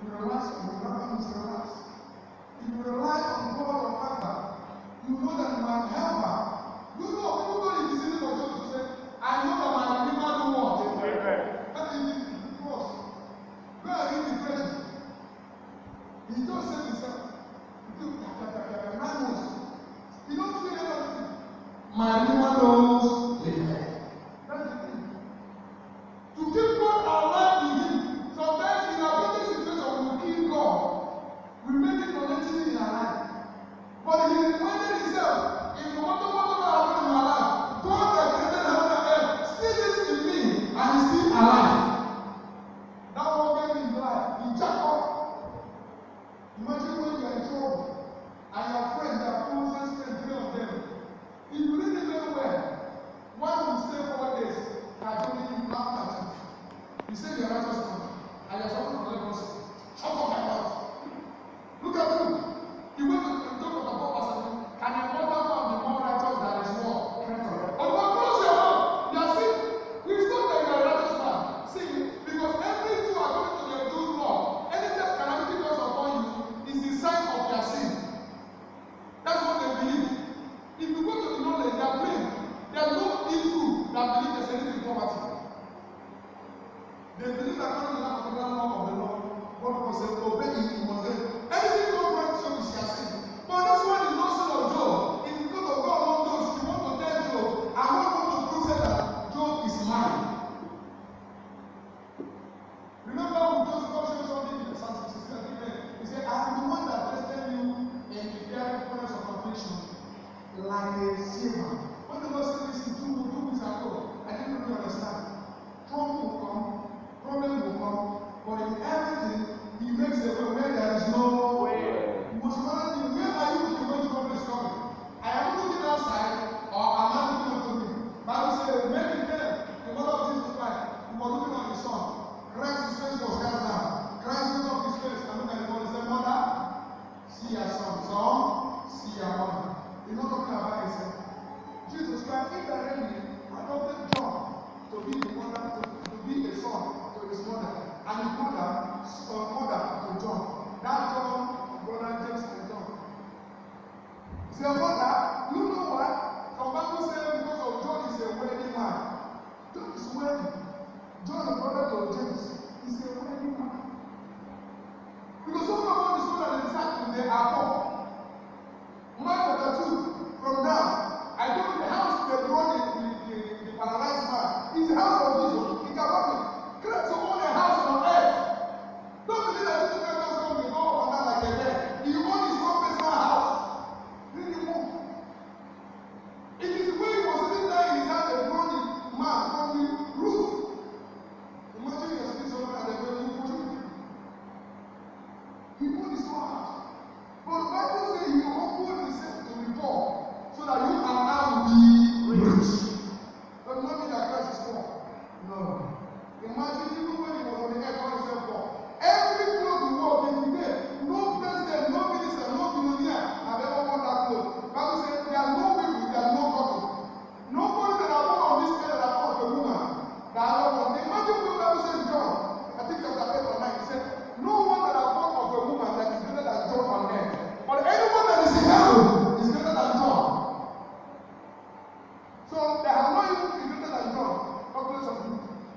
You relax on the ground, you relax. If you rely on God or Father, you know that you are helper. You know, people don't be easy for you to say, I know that my Redeemer do what? That is the cross. Go and read the prayer. He just said himself, he don't feel anything. My Redeemer knows the head. That's the thing. To keep God alive in him, sometimes in our body situation we kill God. We make it connected in our life. But he reminded himself, if no matter what happened in my life, God that created heaven and earth still lives in me and is still alive. That one gave his life. He jacked up. Imagine when you are in trouble and your friends, your closest friends, 3 of them. If you read it very well, one will stay 4 days, and laugh at you. You say you're righteous man, and you're suffering from leprosy. Shut up your mouth. Look at you. You went to talk about person. Can a mother man be more righteous than his war? But close your mouth. You are saying, it's not that you are a righteous man. See, because every Jew according to their Jewish law, anytime calamity comes upon you is the sign of your sin. That's what they believe. If you go to the knowledge, they are playing. There are no Hebrew that believe there's anything in poverty. They believe that according to the particular law of the law, God was obeying him, was there. Anything God wants to is your sin. But this one is not sin of Job. It's because of God on those. You want to tell Job, I want to prove that Job is mine. Remember when Joseph showed something in Psalm 66, he said, I am the one that tested you in the very furnace of affliction, like a silver. When the Lord said this in 2 weeks ago, I didn't really understand. Trouble will come, problem will come, but in everything, he makes a way where there is no way. Most importantly, where are you when the problem is coming? I am looking outside, or am I looking up to me? Bible says, make it clear. The mother of Jesus Christ, who was looking on his son. Christ's face was cast down. Christ looked up his face and looked at the mother and said, Mother, see your son. Son, see your mother. He's not talking about himself. Jesus Christ indirectly adopted John to be the mother, to be a son to his mother, and his mother to John. That John, brother James and John. He said, Mother, you know what? Some people say because of John is a wedding man. John is wedding. John, the brother to James, is a wedding man. Because some of them is not an disciples, they are poor. Mark chapter 2, from now, I told you the house they brought the paralyzed man is the house of Jesus. It cannot be. Create your own house on earth. Don't believe that Jesus Christ just come to go up and down like a man. He owns his own personal house. Read the book. It is when he was sitting there in his house, a grown man from the roof. Imagine you're sitting somewhere and they're going to push you. He owns his own house. But the Bible says he opened himself to the poor so that you and I will be rich. Does not mean that Christ is poor. No. Imagine even when he was on the earth, God himself poor. Every clothes you wore till today, no president, no minister, no billionaire have ever worn that clothes. Bible says there are no people, there are no cotton. Nobody that are born on this earth that are born of a woman that are not born. Imagine what the Bible says John, I think chapter 8 or 9, he said, no one that are born of a woman that is greater than John on earth. But anyone that is in heaven is greater than John. So they have not even been greater than John. God bless us.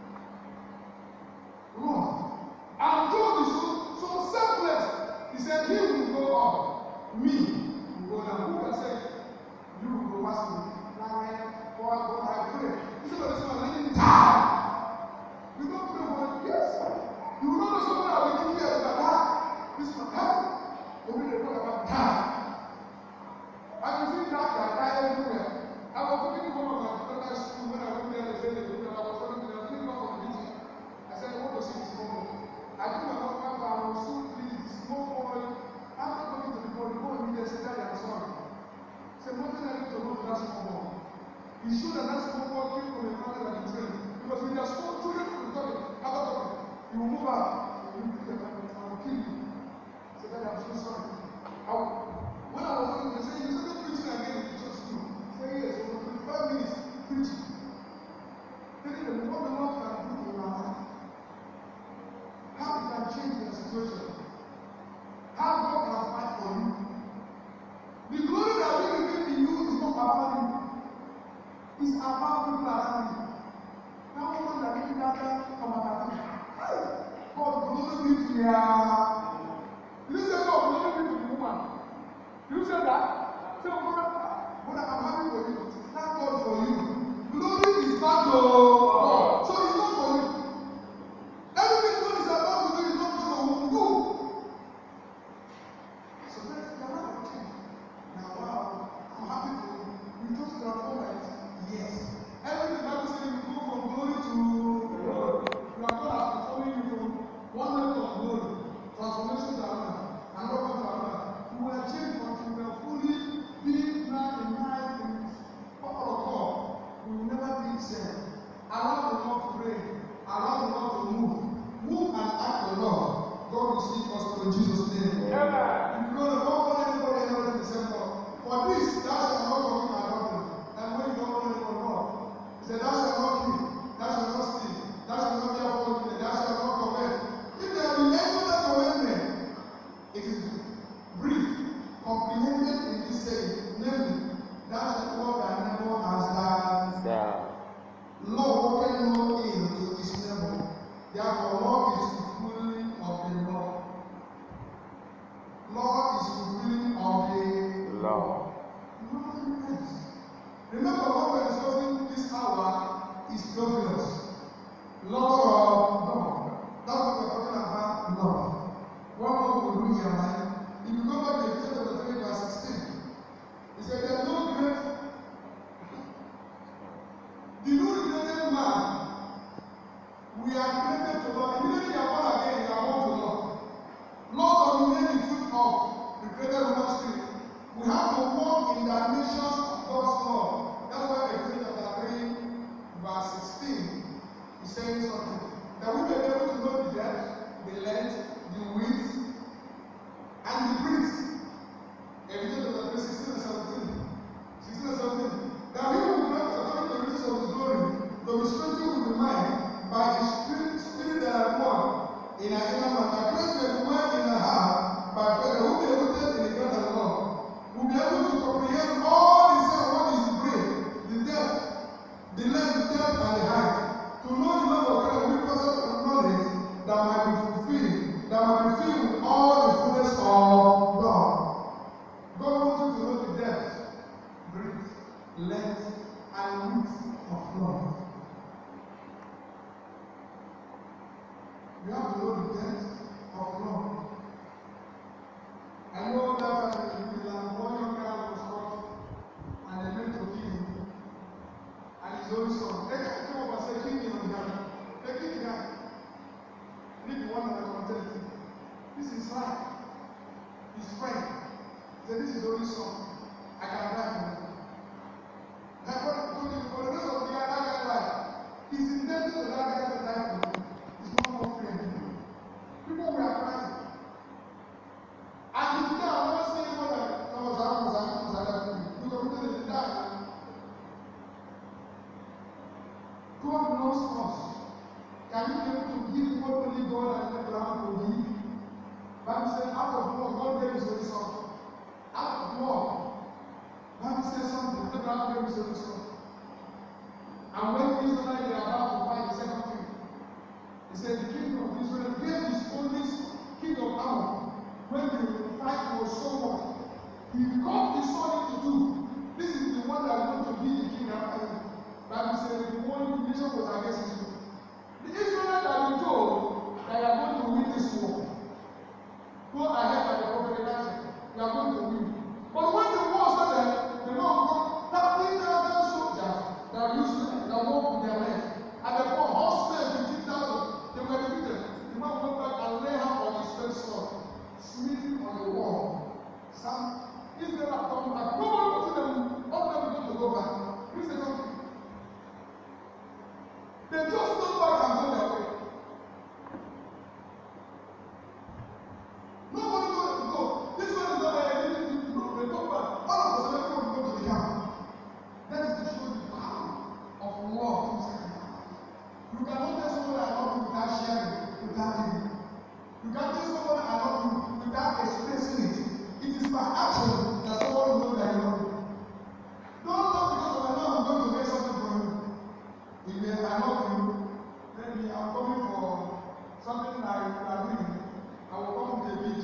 Wrong. And John is so selfless. He said, he will go up. Me will go down. Who can say, you will go past me? For I pray. He said, this man, let him die. You don't pray for it. Yes. You will not know someone that will kill you and die. This man, help. But we don't talk about die. I can see that die everywhere. I was talking to one of my brother's school when I went there. They said they did I was talking to them. I didn't come from the meeting. I said, I want to see this moment. I told my husband, I was so pleased. Small boy. After talking to the boy needed to die and sorry. He said, nothing I need to know to that small boy. He showed that that small boy came from a family that he trained. Because when they are small children from the talking, after talking, he will move out. He will kill them. I will kill you. I said, Daddy, I'm so sorry. When I was talking, they said, you started preaching again in the church too. Say yes, for 25 minutes preaching. Telling them what the Lord can do in our life. How it can change their situation. You say no, I'm not to the woman. You say that? Say, brother, I'm happy for you. Thank God for you. Glory is not to God. So it's not for you. Everything God is about to do is not for you. So that's the right thing. Now, wow, I'm happy for you. You just transform it. Yes. Everything the Bible says you go from glory to glory. You are God has transforming you from one level of glory, transformation to another, and welcome to another. You were changed until you were fully being now in life in the power of God. You will never be the same. Allow the Lord to pray. Allow the Lord to move. Move and act the Lord. God will see us to in Jesus' name. Yeah. If you go to don't want anybody else in the same Lord. For this, thou shalt not commit adultery. And when you don't want anybody Lord, he said, thou shalt not kill, thou shalt not steal, thou shalt not be a false witness, thou shalt not covet. If there be any other commandment, it is brief, comprehended in this saying, namely, thou shalt love thy neighbor as thyself. Love walketh no ill to his neighbor. Therefore, love is fulfilling of the law. Law is fulfilling of the law. Nothing else. Remember what we're discussing this hour is Theophilus. Love of love. That's what we're talking about, love. What more will do here, man? If you go back to Ephesians chapter 3, verse 16, he said, there is no great. The new created man, we are created to love. Immediately you are born again, you are born to love. Love dominates the fruit of the created human spirit. We have to walk in the dimensions of God's love. That's why Ephesians chapter 3, verse 16 is saying something. That we may be able to know the depth, the length, the width, and the breadth. Ephesians chapter 3, 16 and 17. 16 and 17. That we will grant according to the riches of his glory, to be strengthened with the mind by the spirit that are born in our inner man. That Christ may dwell in our heart by faith, that we will be able to in the God and love. We'll be able to comprehend all the same what is the breadth, the depth, the length, the depth, and the height. To know the love of God and we possess of knowledge that might be fulfilled, that might be filled with all the fullness of God. God wants you to know the depth, breadth, length, and width of love. You have to know the depth of love. I know that time in the land, one young guy was caught and they meant to kill him. And his own son, they came up and said, kill him on the guy. They killed the guy. Leave the one that was content. This is life. His friend said, this is only son. I can die for him. Like what he told him, for the rest of the guy, that guy's life, he's intended to that guy to die for him. He's not more free anymore. People were crying. And today I'm not saying what I was having. You committed to die. God loves us. Can you be able to give what only God and Abraham will give? Bible says, out of love, God gave his only son. Out of love, Bible says something. Abraham gave his only son. And when Israel they are about to fight the second king, he said the king of Israel gave his only king of Ammon. When the fight was so much, he cut his son into two. This is the one that want to be the king after him. Bible says the one nation was against Israel. The Israelites have been told that they are going to win this war. Go ahead and the prophet Elijah. You are going to win. But when the war started, the man got 30,000 soldiers that used that walk with their legs. And the poor horsemen, 15,000, they were defeated. The man went back and lay hand on his first sword, smitten on the wall. Some Israel have come back. Nobody will see them, all of them going to go back. Please say something. They just go back and go their way. Nobody going to go. This one is not like anything to go. They go back. All of us, everyone will go to the camp. That is to show the power of love inside the heart. You cannot tell someone I love you without sharing, without giving. You can't tell someone I love you without expressing it. It is by action that someone will know that you love you. Don't love because of I know I'm going to get something from you. If I love you, maybe I'm coming for something like you are doing.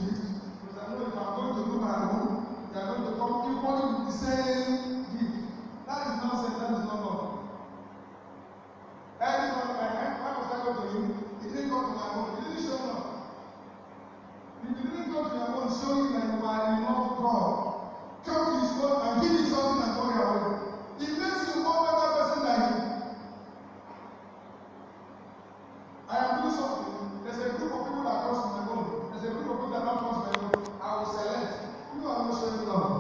gift. Because I know if I'm going to do my own, they are going to come equally with the same gift. That is nonsense, that is not love. Every one of my friends, why must I go to you? He didn't come to my own, he didn't show up. If you didn't go to your own, showing that you are in love with God, come to his own and give him something and go your way. It makes you a more better person than him. I am doing something. There's a group of people that comes to my home. There's a group of people that don't come to my home. I will select. You are not showing love.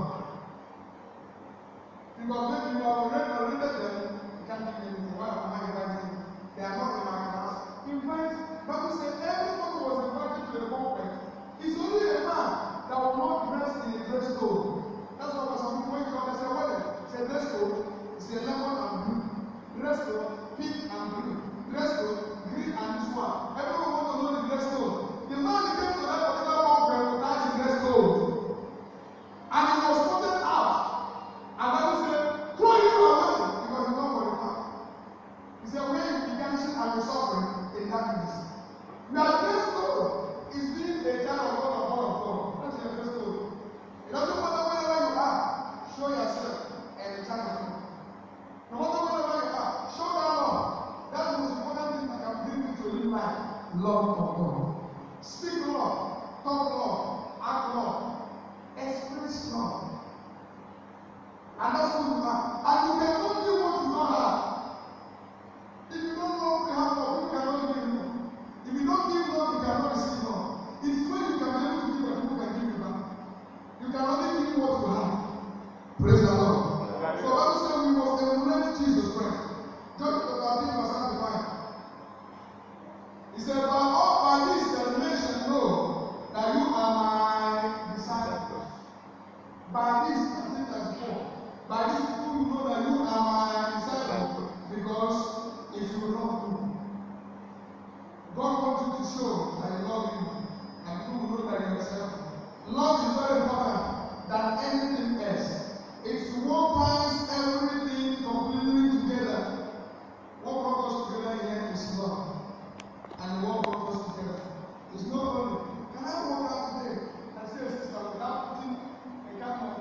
Because maybe you are already them, you can't give anything. Why am I inviting you? They are not in my class. Invite. Bible said everybody was invited to the conference. It's only a man that will not dress in a dress code. That's why some people when you come and say, well, it's a dress code. It's a lemon and blue. Dress code, pink and blue. Dress code, green and this one. Everyone wants to know the dress code. The man came to that particular conference without the dress code. And he was voted out. And Bible said, throw him away because he's not for the man. He said, when you began sin and you're suffering in darkness. Your dress code is being a child of God or born of God. That's your dress code. It doesn't matter wherever you are, show yourself and the child of God. No matter wherever you are, show that love. That's the most important thing that can bring you to live life. Love of God. Speak love, talk love, act love, express love. And that's who you are. And you can only do what you don't have. If you don't know what you have love, you cannot give you. If you don't give love, you cannot receive love. It's when you can be able to give what people can give you back. You can only give what you have. Praise the Lord. So Bible says we must emulate Jesus Christ. John chapter 13 verse 35. He said, by this the nation know that you are my disciples. By this, I think that's 4. By this people know that you are my disciples. Because if you love me, God wants you to show that you love him. And people will know that you are yourself. Love is very important than anything else. It's what ties everything completely together. What brought us together here is love. And what brought us together is not only. Can I walk out today and say a sister without putting a kind of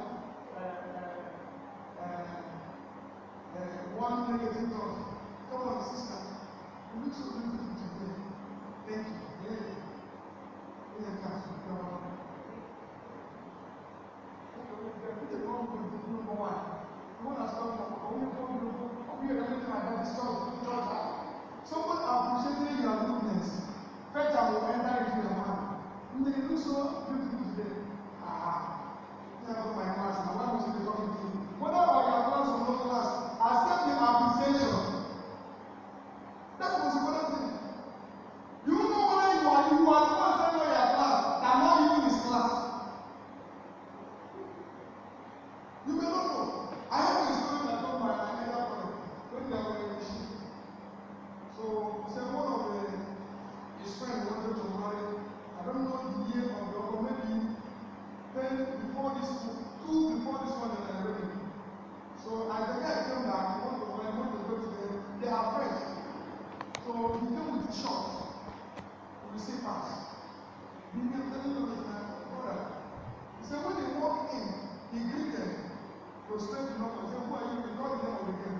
one negative thought? Come on, sister. You look so beautiful today. Thank you. Yeah. Someone appreciating your goodness. First, I will enter into your mind. You look so beautiful today. Tell my class. Now, why must you be talking to you? Whether our class or no class, accept the appreciation. That's the most important thing. You know whether you are the one saying your class than not even his class. You may not know. I have a story that told my elder brother when they were in the ship. So he said one of his friends wanted to marry. I don't know the year of the or maybe 10 before this, 2 before this one that I read. So as the guy came back, he wanted to go to them. They are friends. So he came with the shot. We say pass. He came telling them his brother. He said when they walked in, he greeted. Prostrate him up and said, who are you? He called the name of the girl.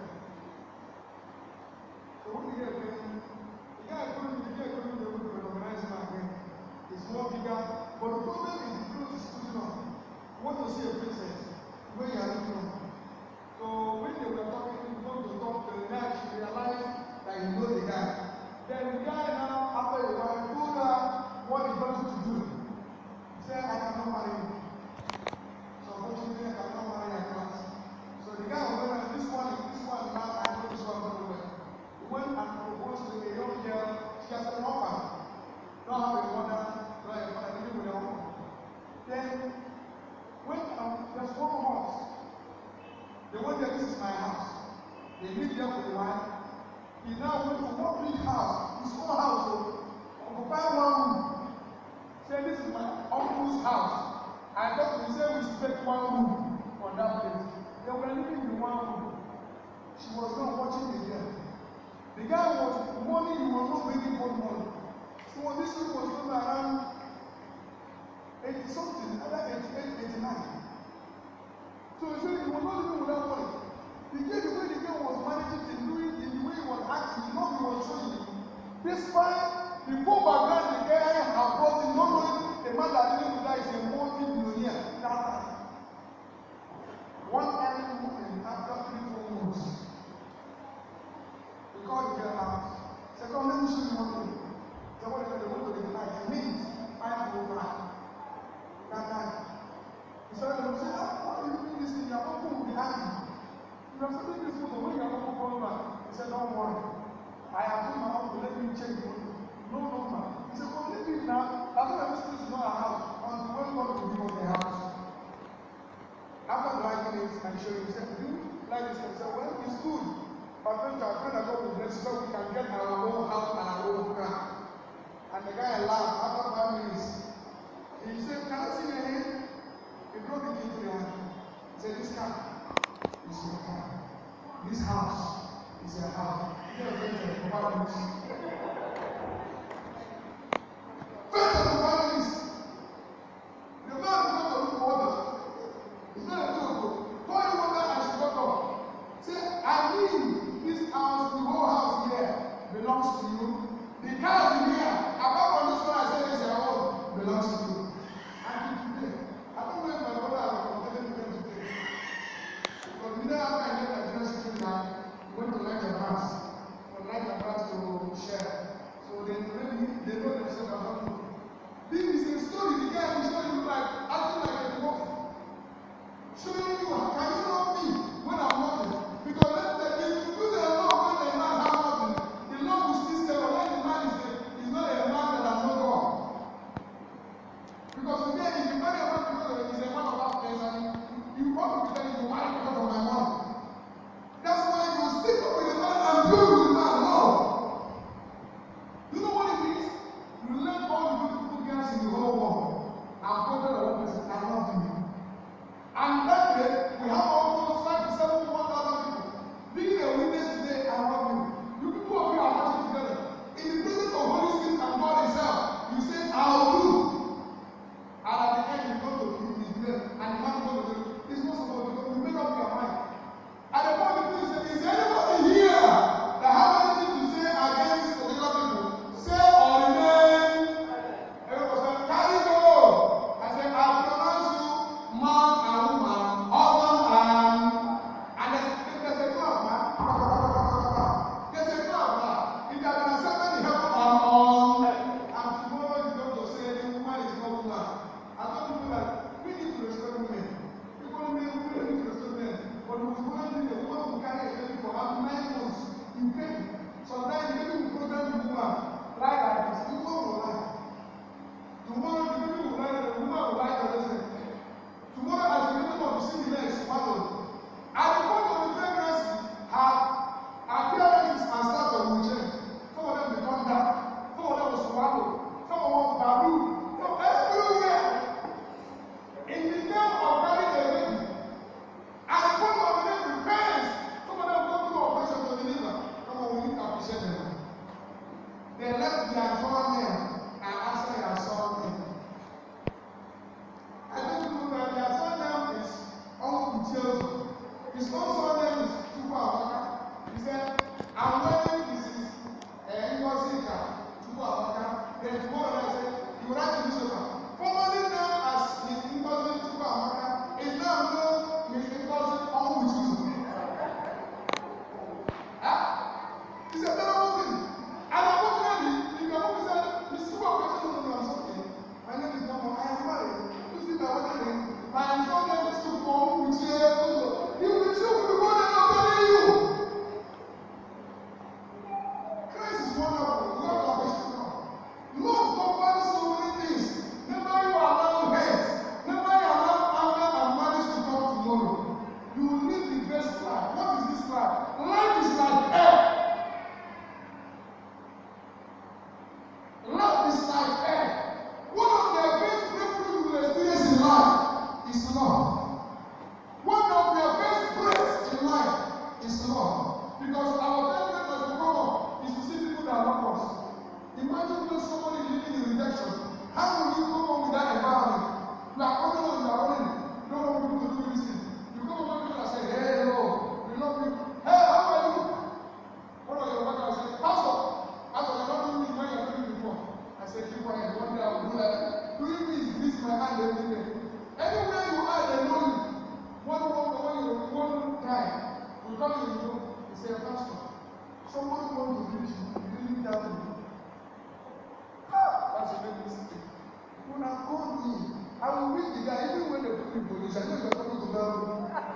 So when the girl came, the guy told me they were able to recognize him again. He's more bigger. But the problem is the clothes is putting on. You want to see a princess where you are looking on. So when they were talking, he wanted to talk to the guy, she realized that he knows the guy. Then the guy now, after a while, told her what he wanted to do. He said, I cannot marry you. So unfortunately, I cannot marry your class. So the guy went and this one now, I know this one very well. He went and proposed to a young girl. She has an offer. Don't have a mother, don't have a father, living with her own. Then, when there's one house, they went there, this is my house. They lived there for a while. He now went to one big house, his own house, occupy one room. Say, this is my uncle's house. I thought he said we should take one room for that place. They were living in one room. She was not watching the girl. The guy was money, he was not bringing for money. So this room was not around 80 something, either 88, 89. So he said he was not living without money. The way the girl was managing to do it, in the way he was acting, he was showing it. Despite the poor background the guy had brought in, not knowing the man that didn't do that is a multi-billionaire that time. One early morning after 3-4 months, he called the girl out. He said, "Come, let me show you one thing." He said, "What is it?" They went to the night. He means 505. That night. He said, "Why are you doing this thing? Your uncle will be happy. You are sending this photo when your uncle comes back." He said, "Don't worry. I have told my uncle, let me check the photo. No number." He said, "Well, leave it now. As long as this place is not a house, until when God will give us the house." After liking it and showing him, he said, "Do you like this?" He said, "Well, it's good. But I pray that God will bless us so we can get our own house and our own car." And the guy laughed. After 5 minutes, he said, "Can I see your hand?" He brought the key to the hand. He said, "This car is your car. This house is your house." He said, "Faith of the families." Faith of the families. The man is not going to water. It's not a joke. Pour him water and she got up. Say, "I mean, this house, the whole house here belongs to you. The car in here, apart from this one I said is your own, belongs to you." And today, I don't know if my brother has committed to them today. Because we don't have my name at General Secretary now. We went to like a branch. From like a branch to share. So they know themselves as not know. This is a story. The guy will show you like acting like a wolf. Showing you, can you know me when I'm walking? Because if you do the law when the man has nothing, the law will still stay. But when the man is not a man that has no God. Because today, if you marry a man because he's a man of that place, and you want to pretend you marry because of my money. That's why you stick up with the man and build with the man. No. You know what it means? You let all the beautiful girls in the whole world and put them on one person and love you. And that day, we have almost 5 to 7 to 1,000 people. Being a witness today, I love you. You people of you are working together. In the presence of Holy Spirit and God Himself, you say, "I'll do." And at the end, you go to His place, and the man goes to do it. It's not supposed to go. You make up your mind. At the point, the people say, "Is there anybody here that have anything to say against this particular people? Say or remain." Everybody said, "Carry go." I said, "I pronounce you man and woman, husband and there's a club, man. There's a club, man. If you have been accepted in heaven on, and tomorrow you don't go say the woman is not woman. I told people that we need to respect women. People may we don't need to respect men. But the woman thing, the woman will carry a baby for up 9 months. You pay. Sometimes the baby will program the woman like this. The woman will lie. Tomorrow the baby will lie, the woman will lie to listen. Tomorrow, as the middle of the city legs swallowed. At the point of the pregnancy, her appearances and stature will change. Some of them become dark. Some of them will swallow. Some of them baru. So everywhere, in the name of carrying a baby, at the point of the baby, parents, some of them go through operation to deliver. Come on, we need to appreciate them. They left their son name and answer their son name. I don't know that their son name is Uncle Chelsea. His own son name is Chukwu Abaka. He said, "I'm wearing this is Ngozi Ika, Chukwu Abaka." Then tomorrow I said, "You write to newspaper." Formerly known as Miss Ngozi Chukwu Abaka is now known Miss Ngozi Uncle Chukwu. It's a terrible thing. And unfortunately, if your uncle said, "Miss Chukwu Abaka, no, I'm sorry. My name is Mama. I am married." My son is to come with you. You will show me what I'm telling you. Christ is wonderful. Lord of us. Lord covers so many things. Never you allow hate. Never you allow anger and malice to come tomorrow. You will live the best life. What is this life? Life is like air. Life is like air. One of the best breakthroughs you will experience in life is love. One of the best breaks in life is love. Because our favorite as we grow up is to see people that love us. Imagine when somebody living in rejection. How will you go on with that environment? come in, you say, Pastor, somebody wants to reach you, you really tell me. That's a big mistake. When I call me, I will read the guy, even when they put me in police, I know you're coming to tell me.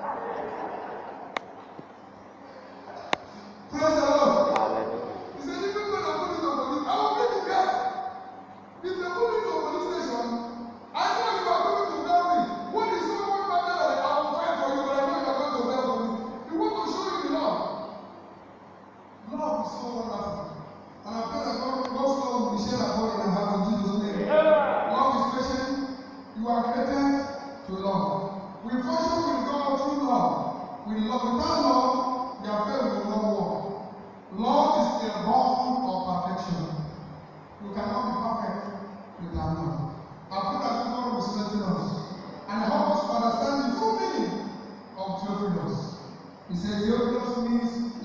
Praise the Lord. He said, even when they put me to police, I will read the guy. If they put me to a police station, I know you are going to tell me. What is someone matter that I will fight for you, but I know you are going to tell me. You want to show you the love. Love is so wonderful. And I pray that God's love will be shared upon in our heart in Jesus' name. Love is patient. You are created to love. We function with God through love. With love, without love, the affair will not work. Love is the bond of perfection. You cannot be perfect without love. I pray that God will strengthen us and help us understand the true meaning of Theophilus. He said Theophilus means